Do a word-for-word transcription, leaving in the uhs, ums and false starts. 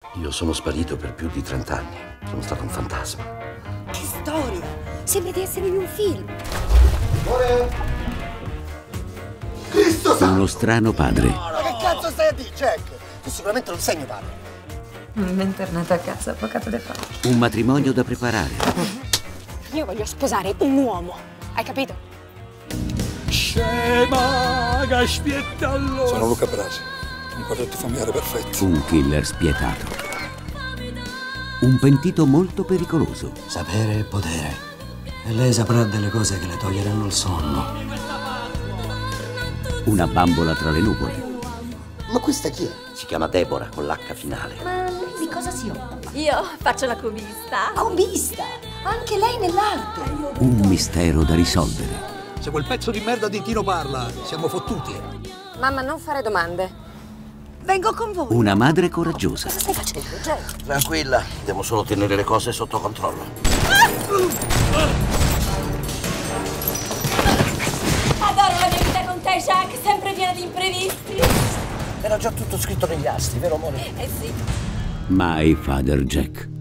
Io sono sparito per più di trent'anni. Sono stato un fantasma. Che storia! Sembra di essere in un film. Cristo santo! Uno strano padre. Ma che cazzo stai a dire, Jack? Tu sicuramente non sei mio padre. Mi è tornata a casa poco tempo fa. Un matrimonio da preparare. Io voglio sposare un uomo. Hai capito? Scema, gaspiettallo. Sono Luca Brasi, un quartetto familiare perfetto. Un killer spietato. Un pentito molto pericoloso. Sapere è potere. E lei saprà delle cose che le toglieranno il sonno. Una bambola tra le nuvole. Ma questa chi è? Si chiama Deborah con l'H finale. Ma lei di cosa si occupa? Io faccio la cubista. Cubista! Anche lei nell'arte! Un mistero da risolvere. Se quel pezzo di merda di Tino parla, siamo fottuti. Mamma, non fare domande. Vengo con voi. Una madre coraggiosa. Cosa stai facendo, Jack? Tranquilla, devo solo tenere le cose sotto controllo. Adoro la mia vita con te, Jack, sempre piena di imprevisti. Era già tutto scritto negli astri, vero amore? Eh sì. My Father Jack.